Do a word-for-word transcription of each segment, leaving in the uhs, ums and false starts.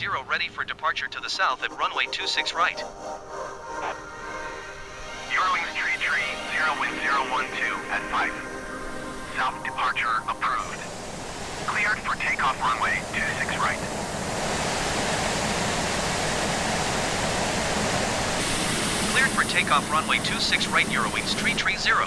zero ready for departure to the south at runway two six right. Eurowings Tree Tree, zero wind zero one two at five. South departure approved. Cleared for takeoff runway two six right. Cleared for takeoff runway two six right, Eurowings Tree Tree zero.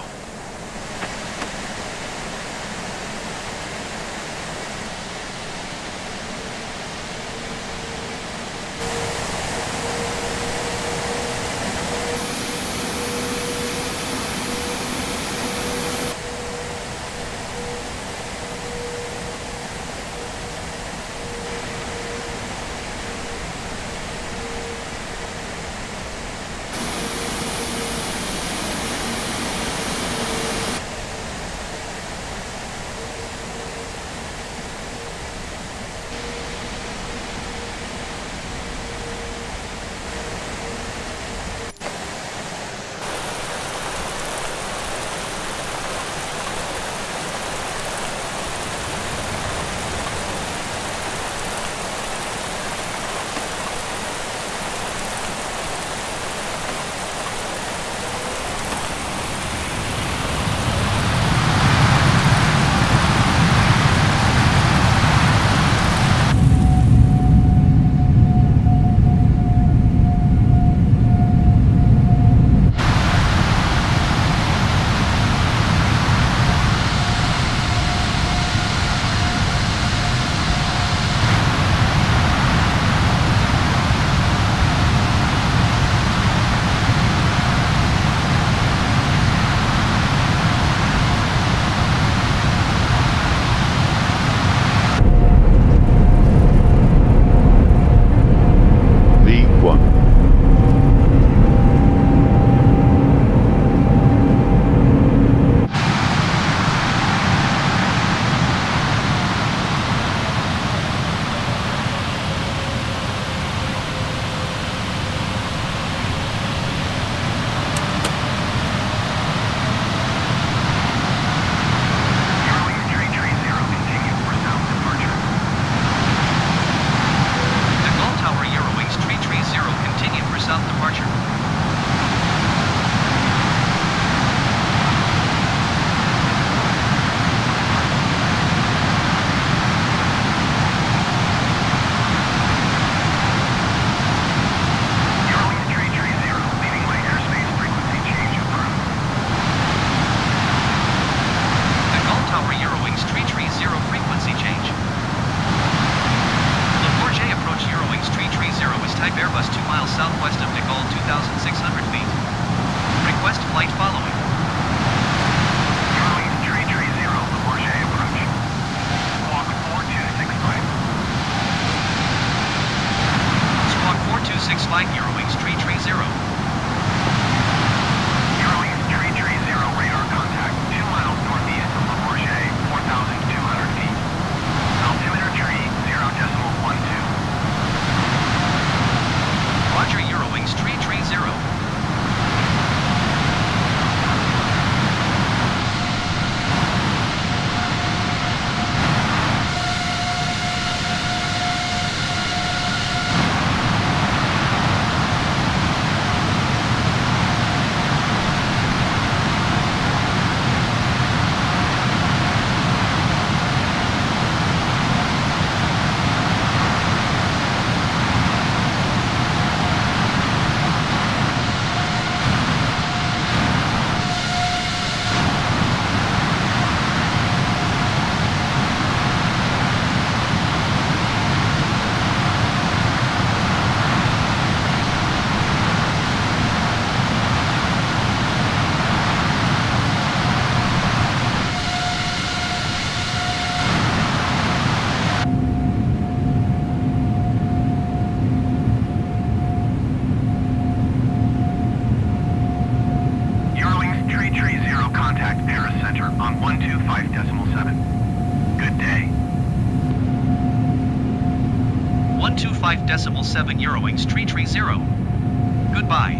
five decimal seven Eurowings Tree Tree zero. Goodbye.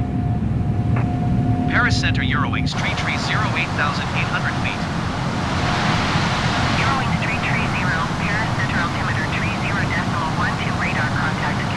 Paris Center Eurowings Tree Tree zero, eight thousand eight hundred feet. Eurowings Tree Tree zero, Paris Center altimeter Tree zero decimal one two radar contact.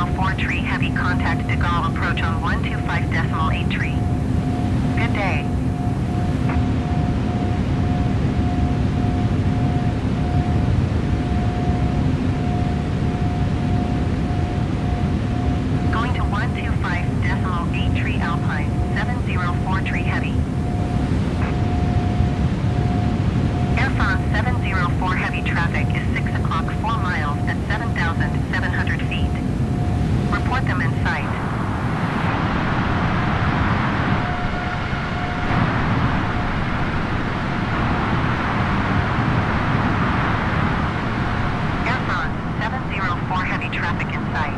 zero four tree heavy contact De Gaulle approach on one two five decimal eight tree. Good day. Going to one two five decimal eight tree Alpine, seven zero four tree heavy. Air France seven zero four heavy traffic is six o'clock four miles at seven thousand seven hundred feet. Report them in sight. Air France seven zero four heavy traffic in sight.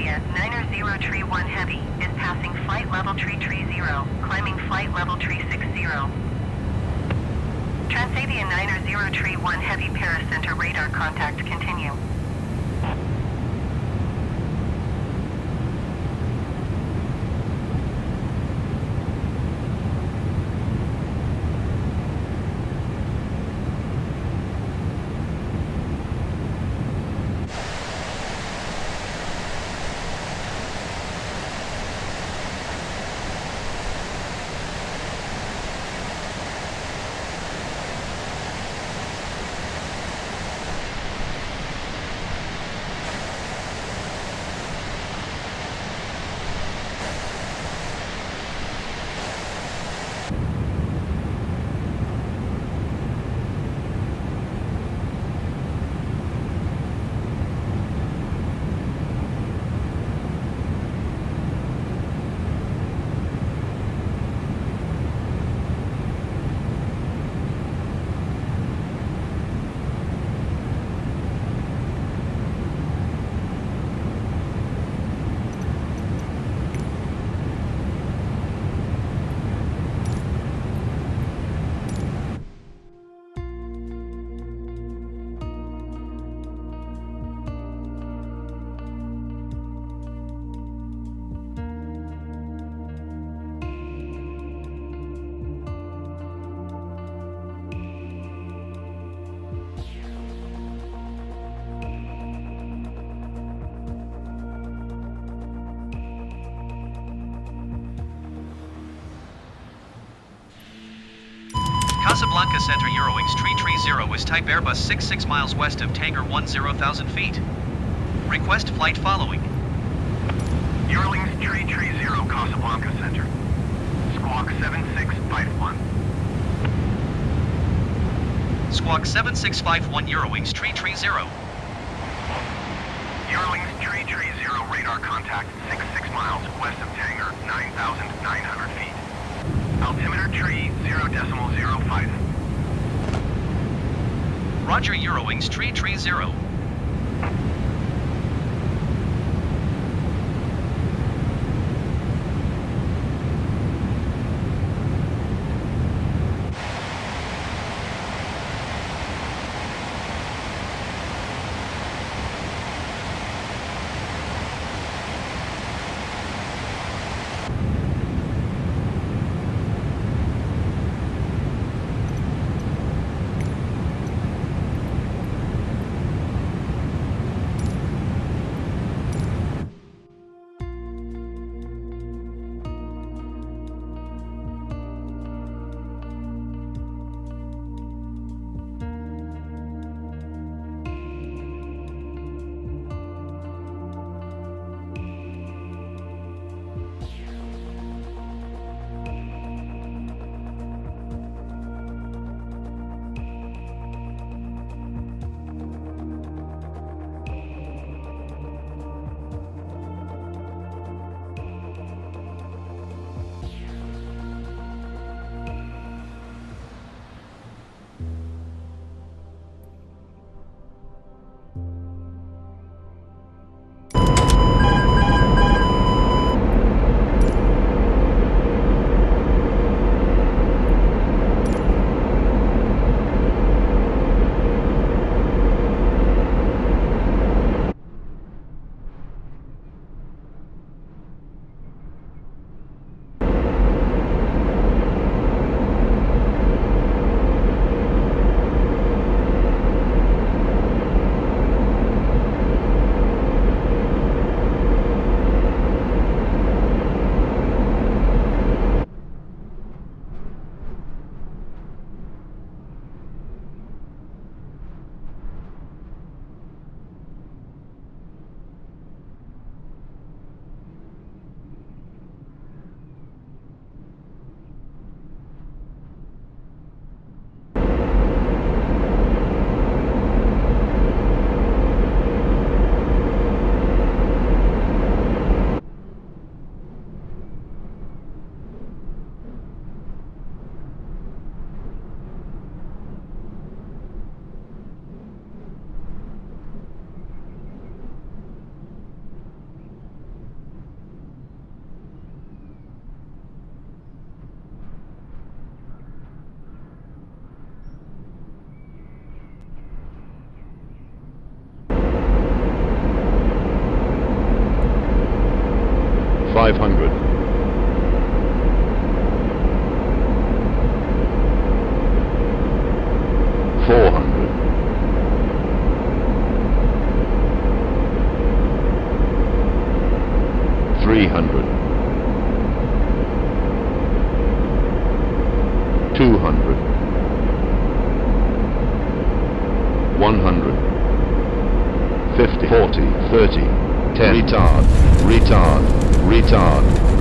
Transavia niner zero tree one Heavy is passing flight level tree tree zero, climbing flight level tree six zero. Transavia niner zero tree one Heavy Paris Center radar contact continue. Casablanca Center Eurowings Tree Tree Zero is type Airbus six six miles west of Tanger one zero thousand feet. Request flight following. Eurowings Tree Tree Zero, Casablanca Center. Squawk seven six five one. Squawk seven six five one Eurowings Tree Tree Zero. Eurowings Tree Tree Zero, radar contact six six miles west of Tanger, nine thousand nine hundred feet. Altimeter tree zero decimal zero five. Roger, Eurowings Tree Tree Zero. five hundred. four hundred. three hundred. two hundred. one hundred. fifty. forty. thirty. ten. Retard. Retard. Retard.